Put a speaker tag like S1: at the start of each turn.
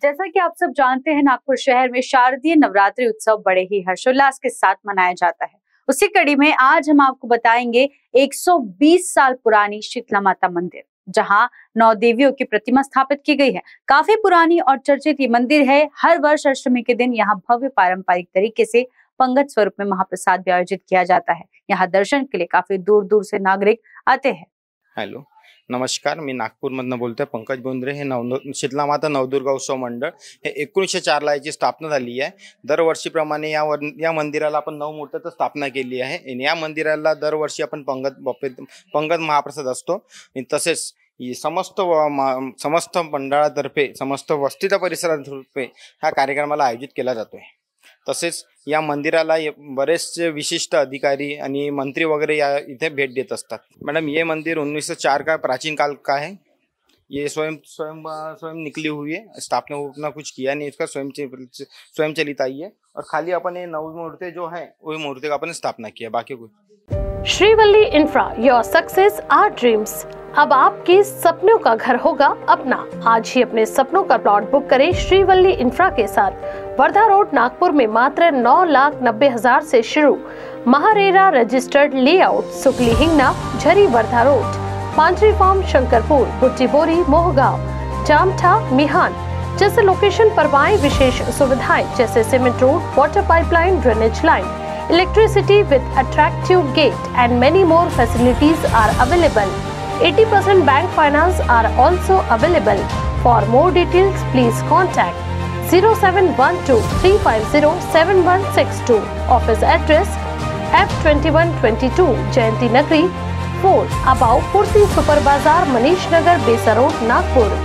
S1: जैसा कि आप सब जानते हैं, नागपुर शहर में शारदीय नवरात्रि उत्सव बड़े ही हर्षोल्लास के साथ मनाया जाता है। उसी कड़ी में आज हम आपको बताएंगे 120 साल पुरानी शीतला माता मंदिर, जहां 9 देवियों की प्रतिमा स्थापित की गई है। काफी पुरानी और चर्चित ये मंदिर है। हर वर्ष अष्टमी के दिन यहाँ भव्य पारंपरिक तरीके से पंगत स्वरूप में महाप्रसाद भी आयोजित किया जाता है। यहाँ दर्शन के लिए काफी दूर दूर से नागरिक आते हैं।
S2: हॅलो, नमस्कार. मी नागपूरमधनं बोलतोय. पंकज बोंद्रे. हे शीतला माता नवदुर्गा उत्सव मंडळ हे 1904 ला याची स्थापना झाली आहे. दरवर्षीप्रमाणे या मंदिराला आपण 9 मूर्त्याची स्थापना केली आहे. या मंदिराला दरवर्षी आपण पंगत महाप्रसाद असतो. तसेच समस्त मंडळातर्फे समस्त वस्तीच्या परिसरातर्फे हा कार्यक्रमाला आयोजित केला जातोय. तसेच या मंदिराला बरेचसे विशिष्ट अधिकारी आणि मंत्री वगैरह या इथे भेट देत असतात. मैडम, ये मंदिर 1904 का प्राचीन काल का है. ये स्वयं निकली हुई है. स्थापना उतना कुछ किया नहीं, इसका स्वयंचलित आई है. और खाली अपन ये 9 मूर्ति जो है वही मूर्ति का अपन स्थापना किया, बाकी कुछ.
S3: Srivalli Infra, your success our dreams. अब आपके सपनों का घर होगा अपना। आज ही अपने सपनों का प्लॉट बुक करें श्रीवल्ली इंफ्रा के साथ। वर्धा रोड, नागपुर में मात्र 9,90,000 से शुरू। MahaRERA registered layout, Sukli Hingna, Jhari Wardha road, Panchri farm, Shankarpur, Butibori, Mohgaon, Jamtha, मिहान जैसे लोकेशन पर पाएं विशेष सुविधाएं जैसे cement road, water pipeline, drainage line, electricity with attractive gate and many more facilities are available. 80% bank finance are also available. For more details, please contact 0712 350 7162. Office address F2122 Jayanti Nagri 4 above Purti Super Bazaar, Manish Nagar, Besa Road, Nagpur.